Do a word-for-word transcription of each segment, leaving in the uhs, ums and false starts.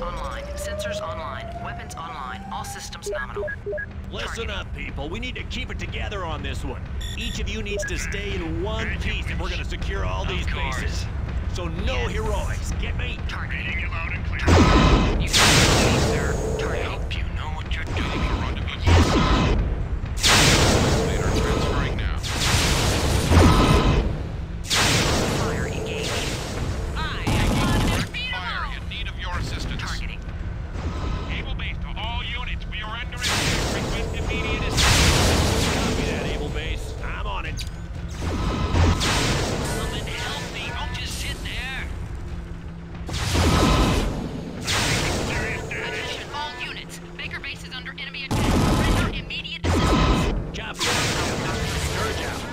online. Sensors online. Weapons online. All systems nominal. Listen up, people. We need to keep it together on this one. Each of you needs to stay in one piece if we're gonna secure all these bases. So no yes. heroics. Get me? Targeting. Reading you loud and clear. You can see, sir. Targeting. Hope you know what you're doing. Rendezvous. Yes, sir. Later, transferring now. Fire engaged. I am fire in need of your assistance. Targeting. Able base to all units. We are under attack. Request immediate assistance. Copy that, Able Base. I'm on it. Someone help me. Don't just sit there. Serious damage. Attention, all units. Baker base is under enemy attack. Render immediate assistance. Copy that. Scourge out.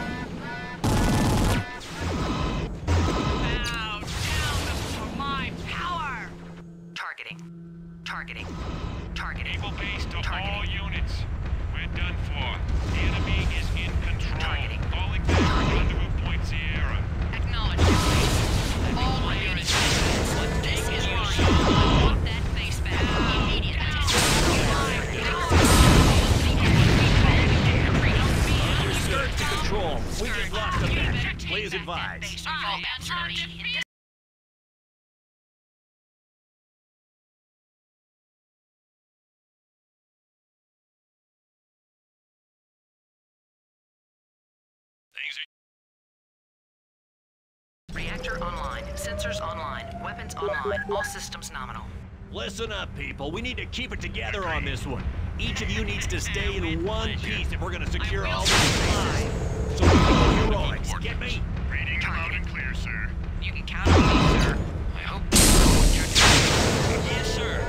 Bow down for my power. Targeting. Targeting. Targeting. Able base to Targeting. all units. We're done for. The enemy is in control. Targeting. Calling back to rendezvous point Sierra. Acknowledge your base. All remaining units. This is Ryan. Want that base back immediately. Understood. To control. We just lost a match. Please advise. Reactor online. Sensors online. Weapons online. All systems nominal. Listen up, people. We need to keep it together on this one. Each of you needs to stay in one piece if we're gonna secure all these bases. So no heroics. Get me? Reading you loud and clear, sir. You can count on me, sir. I hope you know what you're doing. Yes, sir.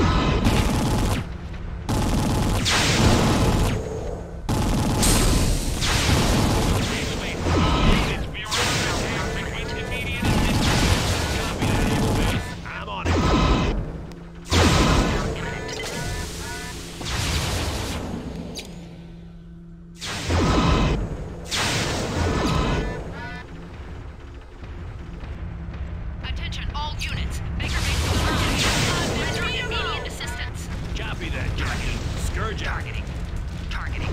Attention, all units. Baker base is online. Render immediate assistance. Copy that, Jackie. Scourge out. Targeting. Targeting.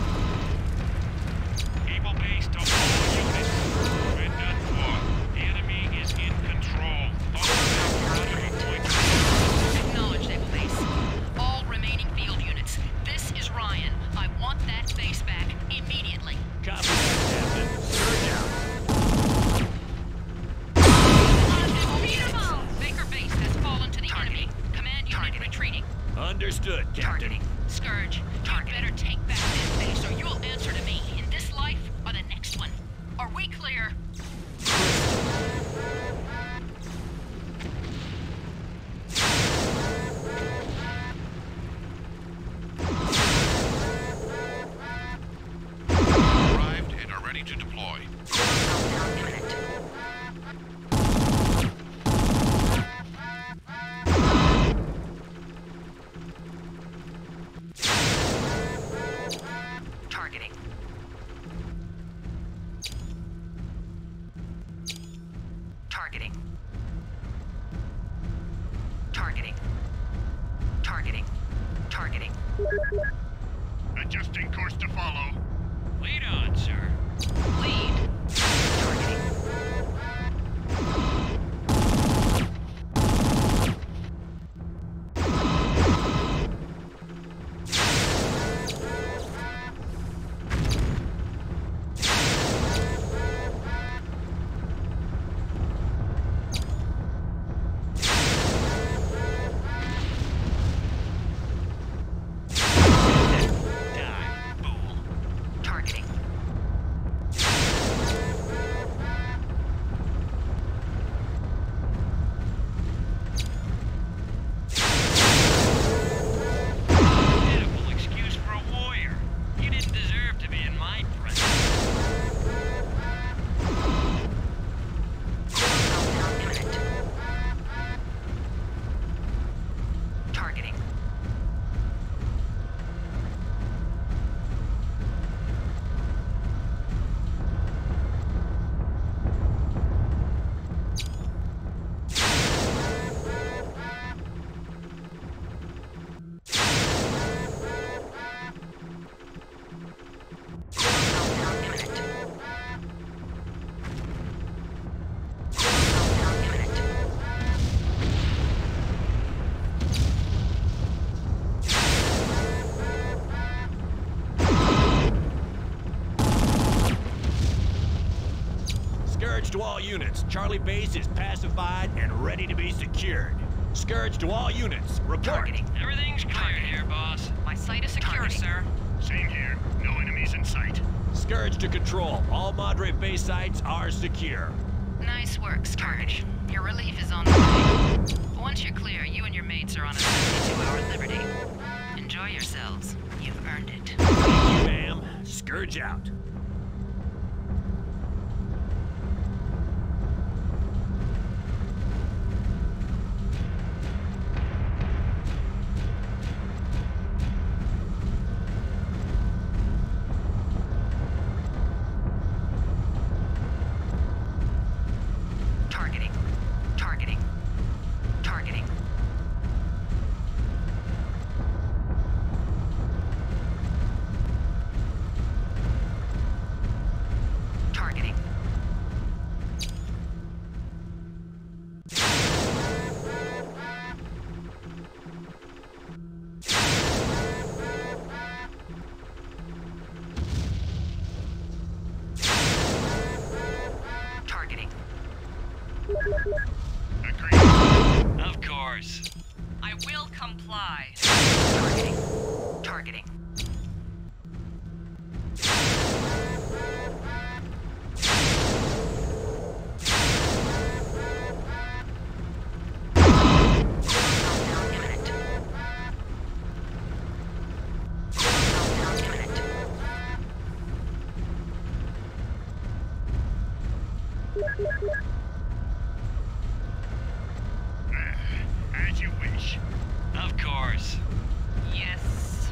Able base to all units. We're done for. The enemy is in control. All rendezvous point. Acknowledged, Able Base. All remaining field units. This is Ryan. I want that base back immediately. Copy that, Captain. Scourge out. Baker base has fallen to the enemy. Command unit retreating. Understood, Captain. Targeting. Scourge, you better take back that base or you'll answer to me in this life or the next one. Are we clear? Arrived and are ready to deploy. Targeting. Targeting. Targeting. Targeting. Targeting. Adjusting course to follow. Lead on, sir. Lead. Targeting. Targeting. units, Charlie Base is pacified and ready to be secured. Scourge to all units, report. Targeting. Everything's clear here, boss. My site is secure, Targeting. sir. Same here. No enemies in sight. Scourge to control, all Madre base sites are secure. Nice work, Scourge. Your relief is on the way. Once you're clear, you and your mates are on a seventy-two hour liberty. Enjoy yourselves. You've earned it. Thank you, ma'am. Scourge out. Targeting. Targeting. Targeting. Targeting. Targeting. Agreed. Of course. I will comply. Targeting. Targeting. Countdown imminent. Countdown imminent. As you wish. Of course. Yes.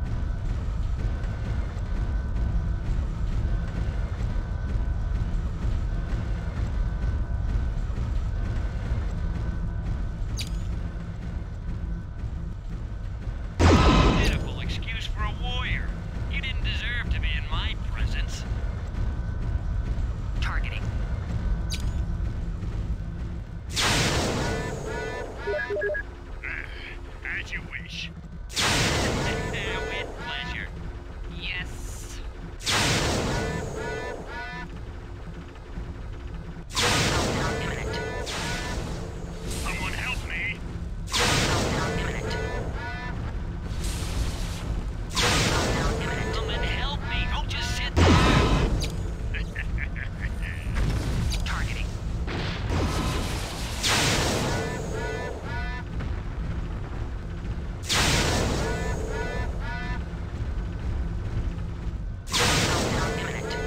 Pitiful excuse for a warrior. You didn't deserve to be in my presence. Targeting. As you wish. With pleasure. Yes. Countdown imminent. Someone help me. Countdown imminent. Countdown imminent. Come and help me. Don't just sit there. Targeting. Countdown imminent.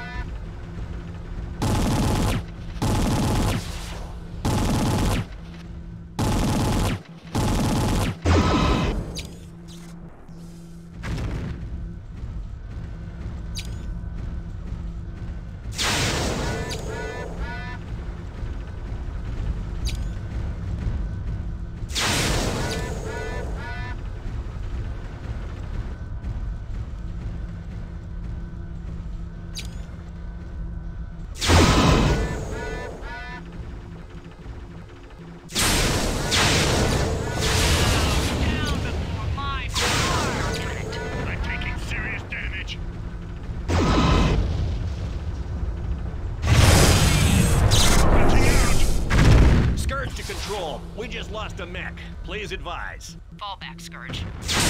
Down before my power. Imminent. I'm taking serious damage. Watching out. Scourge to control. We just lost a mech. Please advise. Fall back, Scourge.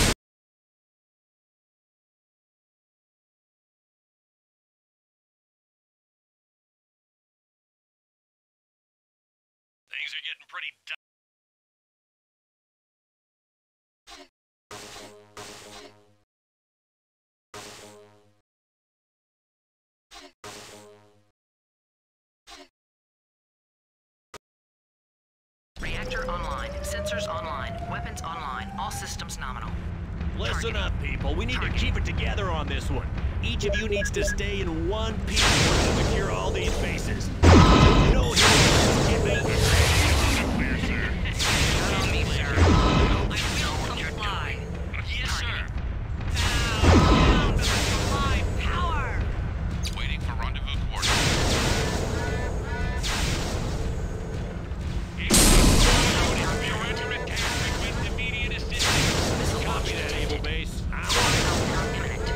Things are getting pretty di- Reactor online. Sensors online. Weapons online. All systems nominal. Listen Targeting. up, people. We need to Targeting. keep it together on this one. Each of you needs to stay in one piece. We're going to secure all these bases. No heroes. Get me. Clear, sir. Not on me, sir. I will comply. Yes, sir. Down before my power. Waiting for rendezvous coordinates. We are under attack. Request immediate assistance. Missile launch Copy that, detected. Able Base. I'm on it. Countdown imminent.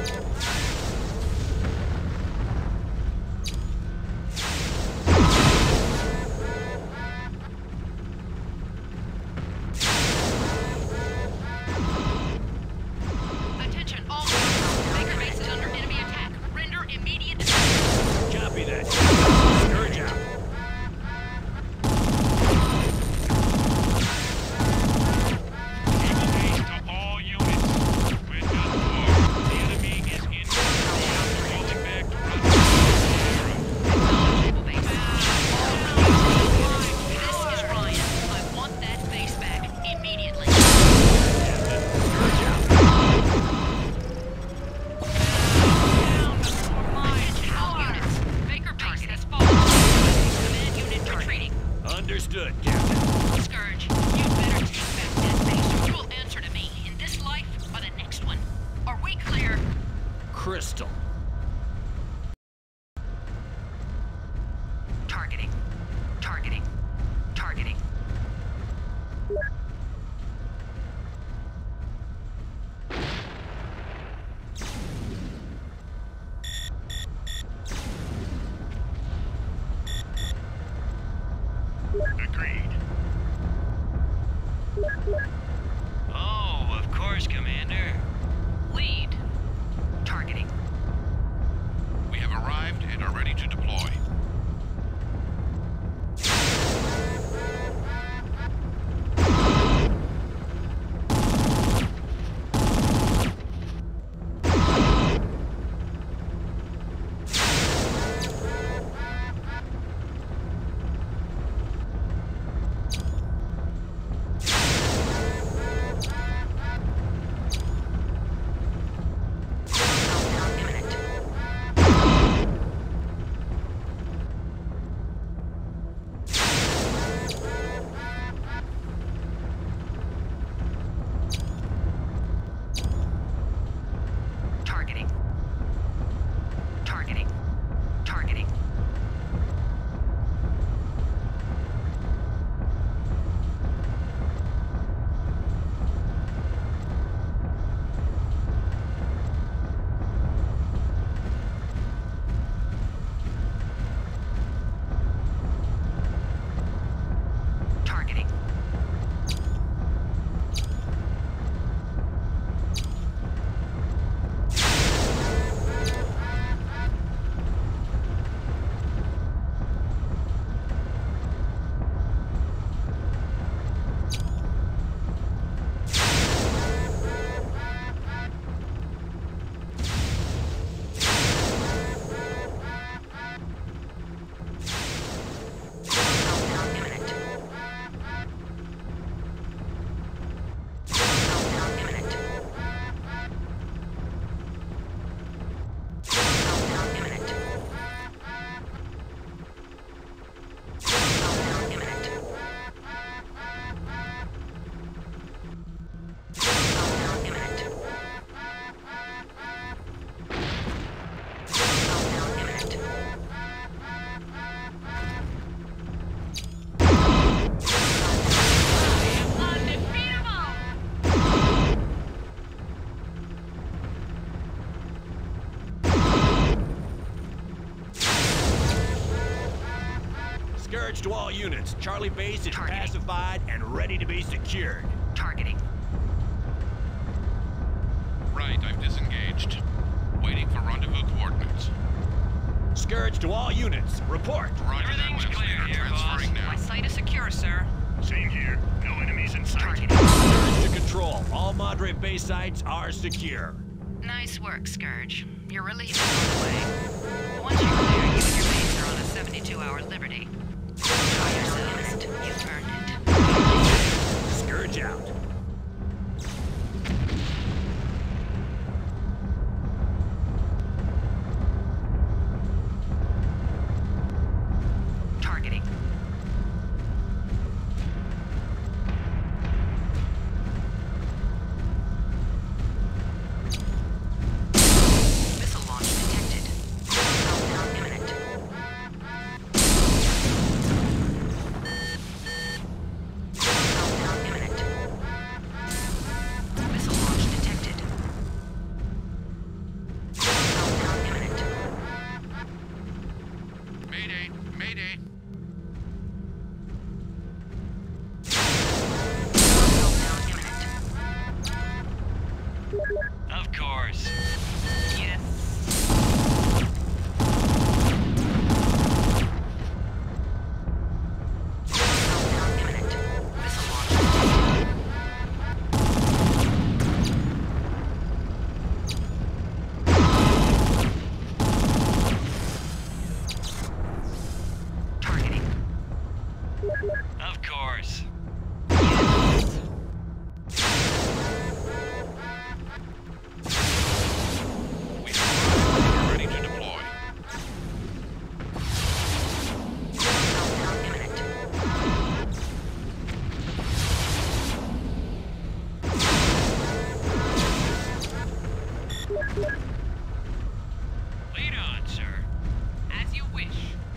Oh, of course, Commander. Lead. Targeting. We have arrived and are ready to deploy. Scourge to all units. Charlie base is Targeting. pacified and ready to be secured. Targeting. Right, I've disengaged. Waiting for rendezvous coordinates. Scourge to all units. Report. Roger that, Everything's Webster. clear here, Transferring boss. now. My site is secure, sir. Same here. No enemies in sight. Targeting. Scourge to control. All moderate base sites are secure. Nice work, Scourge. Your relief is on the way. Once you're clear, you and your mates are on a seventy-two hour liberty. Enjoy yourselves. You've earned it. Scourge out. Targeting. Missile launch detected. Countdown imminent. Countdown imminent. Missile launch detected. Countdown imminent. Mayday, mayday. Countdown imminent. Of course. Yes. Countdown imminent. Missile launch detected. Targeting. Of course. We have arrived and are ready to deploy. Countdown imminent. Lead on, sir. As you wish.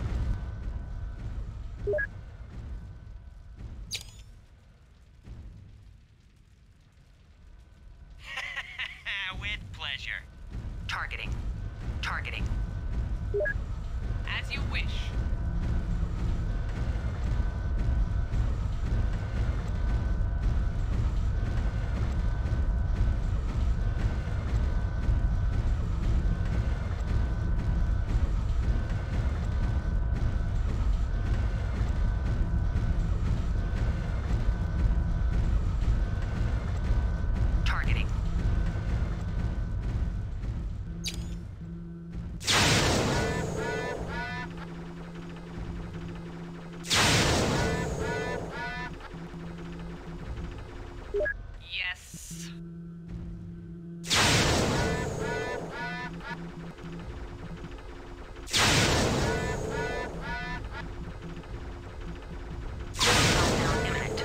With pleasure. Targeting. Targeting. As you wish. Yes. Countdown imminent.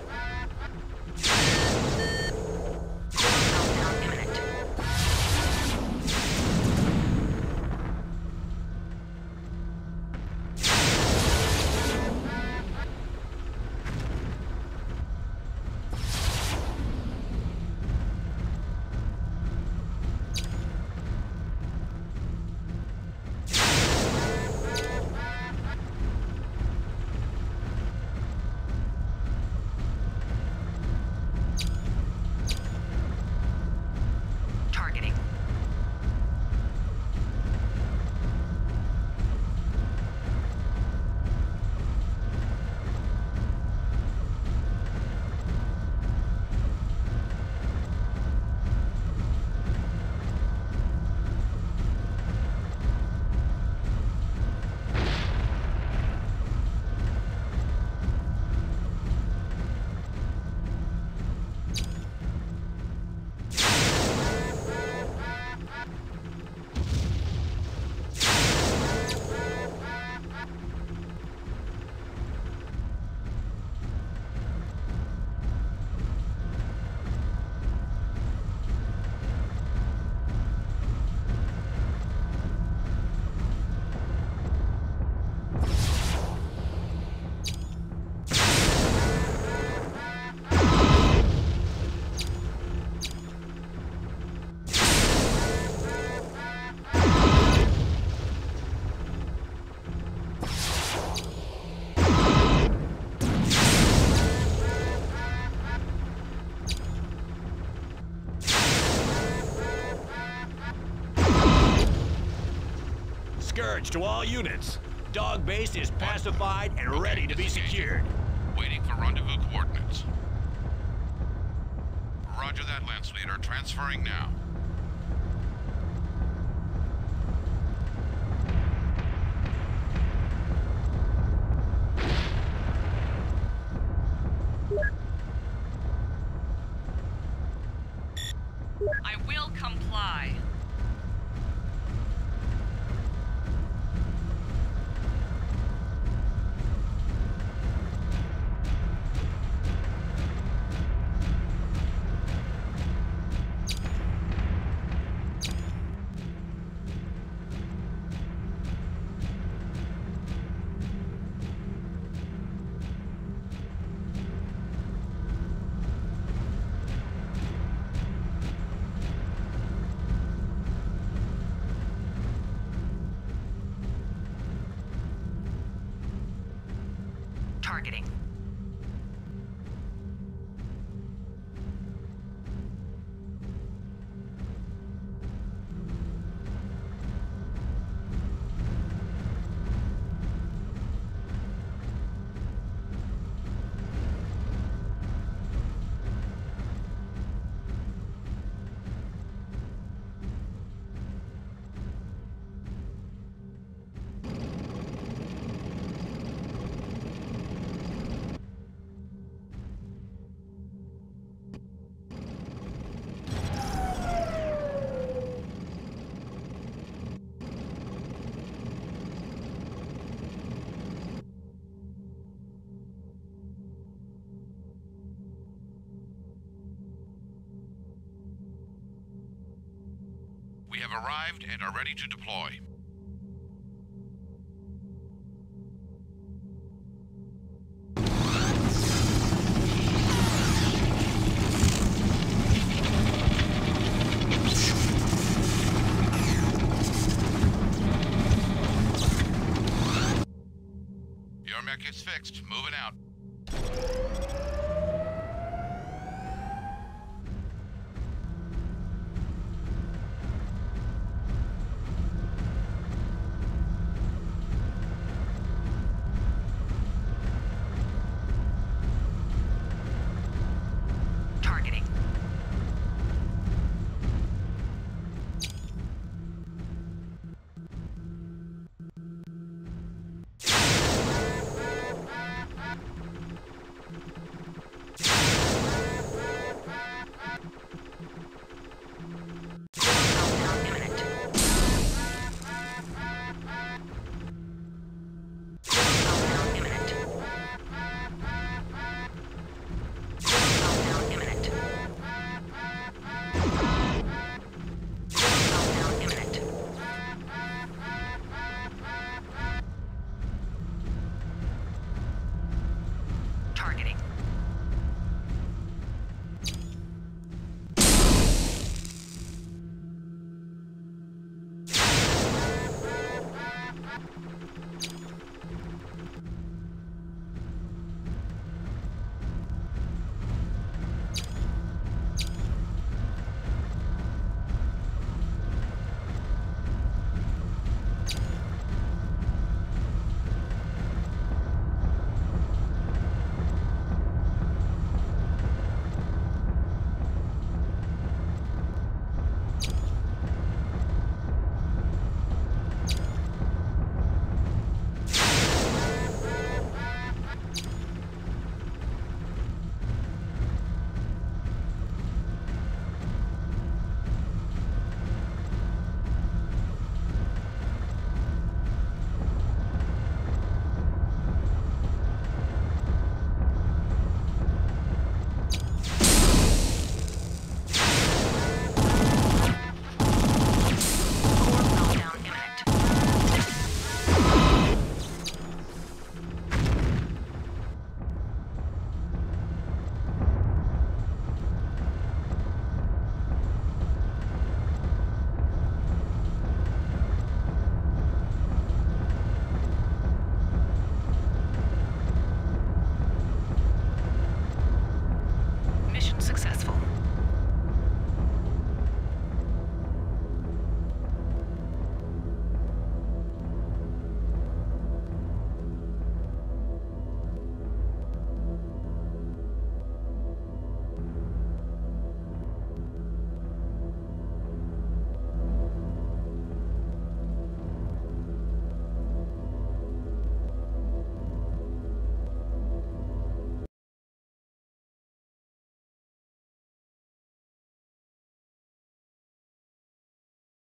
Countdown imminent. Targeting. Scourge to all units. Dog base is pacified and ready to be secured. Waiting for rendezvous coordinates. Roger that, Lance Leader. Transferring now. I will comply. Targeting. We have arrived and are ready to deploy. Your mech is fixed. Moving out.